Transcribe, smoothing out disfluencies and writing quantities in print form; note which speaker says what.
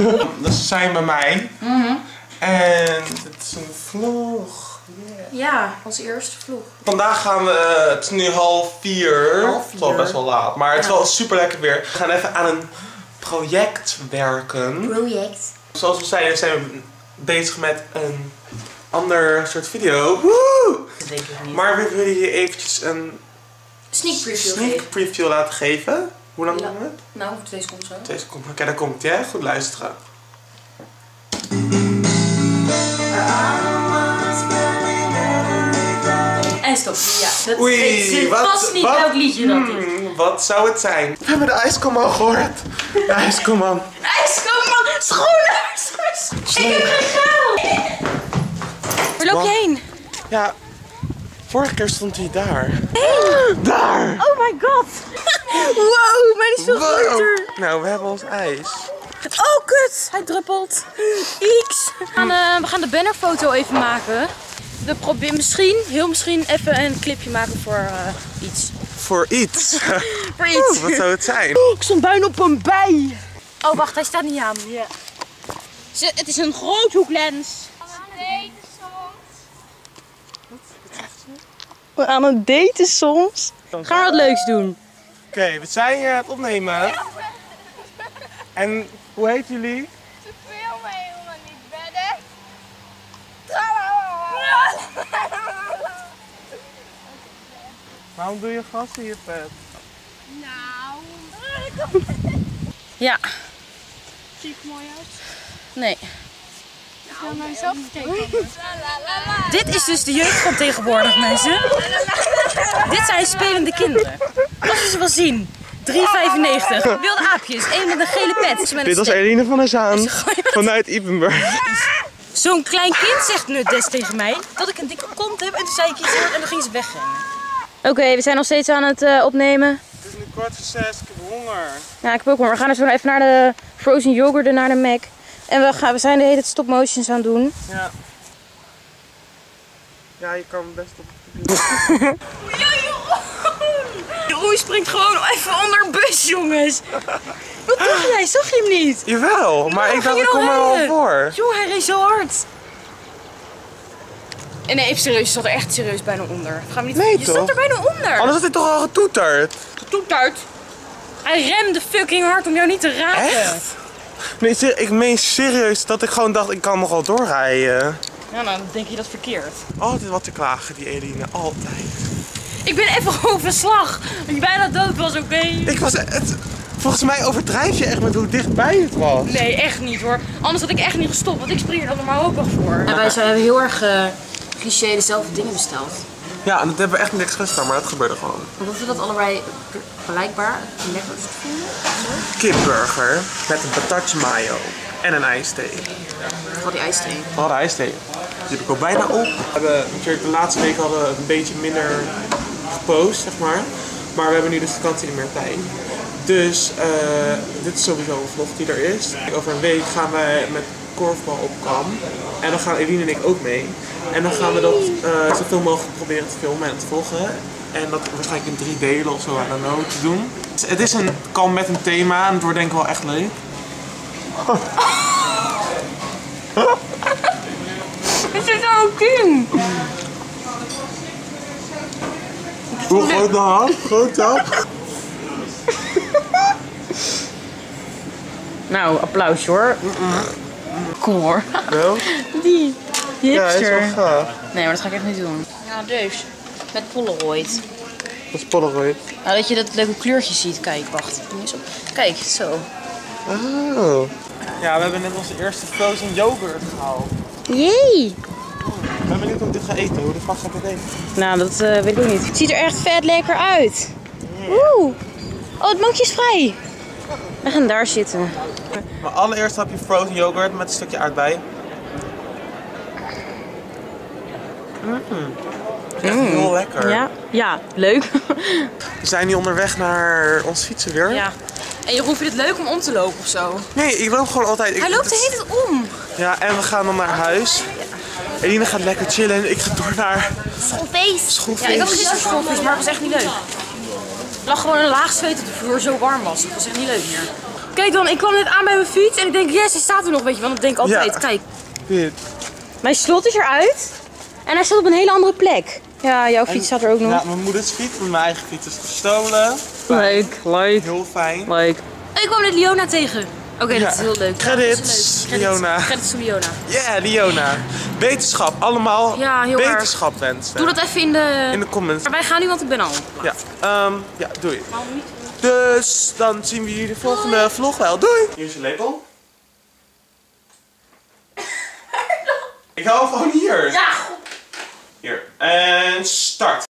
Speaker 1: Dus ze zijn bij mij. En het is een vlog.
Speaker 2: Ja, als eerste vlog.
Speaker 1: Vandaag gaan we, het is nu 3:30. Het is al best wel laat, maar het is wel super lekker weer. We gaan even aan een project werken. Zoals we zeiden zijn we bezig met een ander soort video. Woe!
Speaker 2: Dat denk ik niet.
Speaker 1: Maar we willen jullie eventjes een
Speaker 2: Sneak
Speaker 1: preview laten geven. Hoe lang doen we het?
Speaker 2: Nou, 2 seconden zo.
Speaker 1: 2 seconden. Oké, daar komt het, hè? Goed luisteren.
Speaker 2: En stop. Ja, dat
Speaker 1: Oei,
Speaker 2: vast niet welk liedje dat is.
Speaker 1: Wat zou het zijn? We hebben de ijskomman gehoord. De ijskomman.
Speaker 2: IJskomman, schoenen! Ik heb geen geld! Waar loop je heen?
Speaker 1: Ja, vorige keer stond hij daar. Hey. Daar!
Speaker 2: Oh my god! Wow, mijn is veel groter.
Speaker 1: Nou, we hebben ons ijs.
Speaker 2: Oh kut, hij druppelt. X. We gaan de bannerfoto even maken. We proberen misschien even een clipje maken voor iets.
Speaker 1: Voor iets?
Speaker 2: Voor iets.
Speaker 1: Wat zou het zijn?
Speaker 2: Oh, ik stond bijna op een bij. Oh wacht, hij staat niet aan. Ja. Het is een groothoeklens. We aan het daten soms. Gaan we wat leuks doen.
Speaker 1: Oké, we zijn hier aan het opnemen. En hoe heet jullie?
Speaker 3: Ze filmen helemaal niet verder.
Speaker 1: Waarom doe je gas in je vet?
Speaker 3: Nou.
Speaker 2: Ja.
Speaker 3: Zie ik mooi uit?
Speaker 2: Nee.
Speaker 3: Ik wil mijzelf tekenen.
Speaker 2: Dit is dus de jeugd van tegenwoordig, mensen. Dit zijn spelende kinderen. Als je ze wil zien. 3,95. Wilde aapjes. Eén met een gele pet.
Speaker 1: Dit was Eline van der Zaan vanuit Ypenburg.
Speaker 2: Zo'n klein kind zegt nu des tegen mij dat ik een dikke kont heb. En toen zei ik iets en dan ging ze wegrennen. Oké, we zijn nog steeds aan het opnemen.
Speaker 1: Het is nu 5:45, ik heb honger.
Speaker 2: Ja, ik heb ook honger. We gaan dus zo even naar de frozen yoghurt en naar de Mac. En we zijn de hele tijd stop motions aan het doen.
Speaker 1: Ja. Ja, je kan best op.
Speaker 2: Jeroen springt gewoon even onder een bus, jongens. Wat doe jij? Zag je hem niet?
Speaker 1: Jawel, maar ik dacht ik kom er al voor.
Speaker 2: Joh, hij reed zo hard. En nee, even serieus, je zat er echt serieus bijna onder. Gaan we niet...
Speaker 1: Nee,
Speaker 2: je
Speaker 1: toch?
Speaker 2: zat er bijna onder.
Speaker 1: Anders had hij toch al getoeterd.
Speaker 2: Getoeterd. Hij remde fucking hard om jou niet te raken.
Speaker 1: Echt? Nee, ik meen serieus dat ik gewoon dacht ik kan nog wel doorrijden.
Speaker 2: Ja, nou, dan denk je dat verkeerd.
Speaker 1: Altijd wat te klagen, die Eline, altijd.
Speaker 2: Ik ben even overslag. Dat je bijna dood was, oké?
Speaker 1: Ik was volgens mij overdrijf je echt met hoe dichtbij het was.
Speaker 2: Nee, echt niet hoor. Anders had ik echt niet gestopt, want ik spring er dan normaal ook wel voor. Ja, wij hebben heel erg cliché dezelfde dingen besteld.
Speaker 1: Ja, en dat hebben we echt niet expres gedaan, maar dat gebeurde gewoon.
Speaker 2: Omdat we dat allebei gelijkbaar lekkerst vinden.
Speaker 1: Kipburger met een patatje mayo en een ijsthee.
Speaker 2: Vooral die ijsthee.
Speaker 1: We hadden ijsthee. Die heb ik al bijna op. We hebben natuurlijk de laatste week hadden we een beetje minder gepost, zeg maar. Maar we hebben nu dus vakantie niet meer tijd. Dus dit is sowieso een vlog die er is. Over een week gaan wij met korfbal op kamp. En dan gaan Eline en ik ook mee. En dan gaan we dat zoveel mogelijk proberen te filmen en te vloggen. En dat waarschijnlijk in 3 delen of zo aan de noot te doen. Dus het is een kamp met een thema en het wordt denk ik wel echt leuk.
Speaker 2: Het zit er ook in.
Speaker 1: Hoe groot de hap? Groot hap?
Speaker 2: Nou, applausje hoor. Kom hoor.
Speaker 1: Wel?
Speaker 2: Die
Speaker 1: Ja, hij is
Speaker 2: hipster.
Speaker 1: wel gaaf.
Speaker 2: Nee, maar dat ga ik echt niet doen. Ja, dus. Met Polaroid.
Speaker 1: Dat is Polaroid.
Speaker 2: Nou, dat je dat leuke kleurtje ziet. Kijk, wacht. Doe eens op. Kijk, zo.
Speaker 1: Oh. Ja, we hebben net onze eerste frozen yoghurt gehaald.
Speaker 2: Jee!
Speaker 1: Ik ben benieuwd of ik dit ga eten. Hoe de fuck ga ik het eten?
Speaker 2: Nou, dat weet ik ook niet. Het ziet er echt vet lekker uit. Oeh. Oh, het bankje is vrij. We gaan daar zitten.
Speaker 1: Maar allereerst heb je frozen yoghurt met een stukje aardbei. Echt heel lekker.
Speaker 2: Ja, ja, leuk.
Speaker 1: We zijn nu onderweg naar ons fietsen weer.
Speaker 2: Ja. En Jeroen vindt het leuk om om te lopen of zo?
Speaker 1: Nee, ik loop gewoon altijd.
Speaker 2: Hij loopt de hele tijd om.
Speaker 1: Ja, en we gaan dan naar huis. Eline gaat lekker chillen en ik ga door naar
Speaker 3: Schoolfeest.
Speaker 2: Ja, ik had gisteren schoolfeest, maar het was echt niet leuk. Er lag gewoon een laag zweet op de vloer, zo warm was het. Dat was echt niet leuk meer. Kijk dan, ik kwam net aan bij mijn fiets en ik denk, yes, hij staat er nog, weet je wel. Dat denk ik altijd.
Speaker 1: Ja.
Speaker 2: Kijk,
Speaker 1: Dit.
Speaker 2: mijn slot is eruit en hij staat op een hele andere plek. Ja, jouw fiets staat er ook nog.
Speaker 1: Ja, mijn moeders fiets, want mijn eigen fiets is gestolen.
Speaker 2: Leuk.
Speaker 1: Heel fijn.
Speaker 2: Leuk. Ik kwam net Liona tegen. Oké, dat is heel leuk.
Speaker 1: Credits, Liona.
Speaker 2: Credits to Liona.
Speaker 1: Ja, Liona. Wetenschap, allemaal
Speaker 2: Ja, heel
Speaker 1: wetenschap wensen.
Speaker 2: Doe dat even in de
Speaker 1: comments.
Speaker 2: Maar wij gaan nu, want ik ben al.
Speaker 1: Ja, ja, doei. Dus dan zien we jullie de volgende vlog wel. Doei! Hier is een lepel. Ik hou hem gewoon hier.
Speaker 2: Ja.
Speaker 1: Hier. En start.